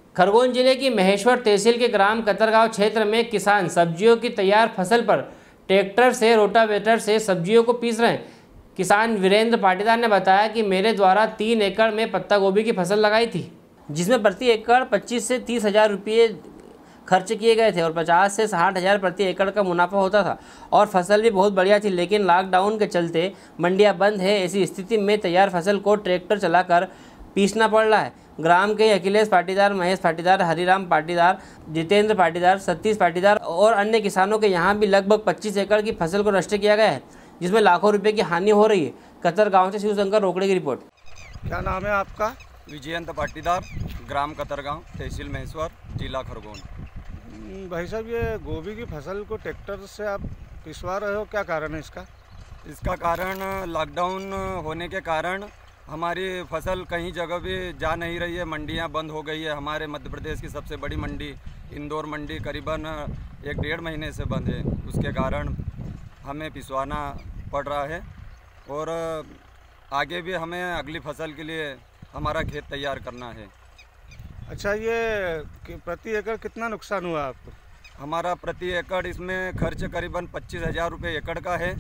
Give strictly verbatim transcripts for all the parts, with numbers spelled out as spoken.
खरगोन जिले की महेश्वर तहसील के ग्राम कतरगांव क्षेत्र में किसान सब्जियों की तैयार फसल पर ट्रैक्टर से रोटावेटर से सब्जियों को पीस रहे हैं। किसान वीरेंद्र पाटीदार ने बताया कि मेरे द्वारा तीन एकड़ में पत्ता गोभी की फसल लगाई थी, जिसमें प्रति एकड़ पच्चीस से तीस हजार रुपये खर्च किए गए थे और पचास से साठ हज़ार प्रति एकड़ का मुनाफा होता था और फसल भी बहुत बढ़िया थी। लेकिन लॉकडाउन के चलते मंडियां बंद है। ऐसी स्थिति में तैयार फसल को ट्रैक्टर चलाकर पीसना पड़ रहा है। ग्राम के अखिलेश पाटीदार, महेश पाटीदार, हरिराम पाटीदार, जितेंद्र पाटीदार, सतीश पाटीदार और अन्य किसानों के यहाँ भी लगभग पच्चीस एकड़ की फसल को नष्ट किया गया है, जिसमें लाखों रुपये की हानि हो रही है। कतरगांव से शिवशंकर रोकड़े की रिपोर्ट। क्या नाम है आपका? विजयंत पाटीदार, ग्राम कतरगांव, तहसील महेश्वर, जिला खरगोन। भाई साहब, ये गोभी की फसल को ट्रैक्टर से आप पिसवा रहे हो, क्या कारण है इसका? इसका कारण लॉकडाउन होने के कारण हमारी फसल कहीं जगह भी जा नहीं रही है। मंडियां बंद हो गई है। हमारे मध्य प्रदेश की सबसे बड़ी मंडी इंदौर मंडी करीबन एक डेढ़ महीने से बंद है। उसके कारण हमें पिसवाना पड़ रहा है और आगे भी हमें अगली फसल के लिए हमारा खेत तैयार करना है। अच्छा, ये प्रति एकड़ कितना नुकसान हुआ आपको? हमारा प्रति एकड़ इसमें खर्च करीबन पच्चीस हज़ार रुपये एकड़ का है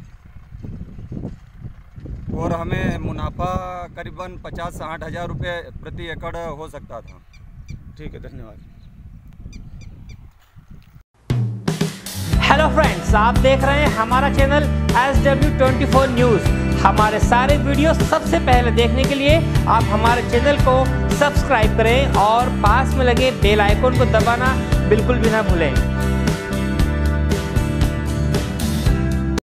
और हमें मुनाफा करीबन पचास साठ हज़ार रुपये प्रति एकड़ हो सकता था। ठीक है, धन्यवाद। हेलो फ्रेंड्स, आप देख रहे हैं हमारा channel S W twenty four news. हमारे सारे वीडियो सबसे पहले देखने के लिए आप हमारे चैनल को सब्सक्राइब करें और पास में लगे बेल आइकन को दबाना बिल्कुल भी ना भूलें।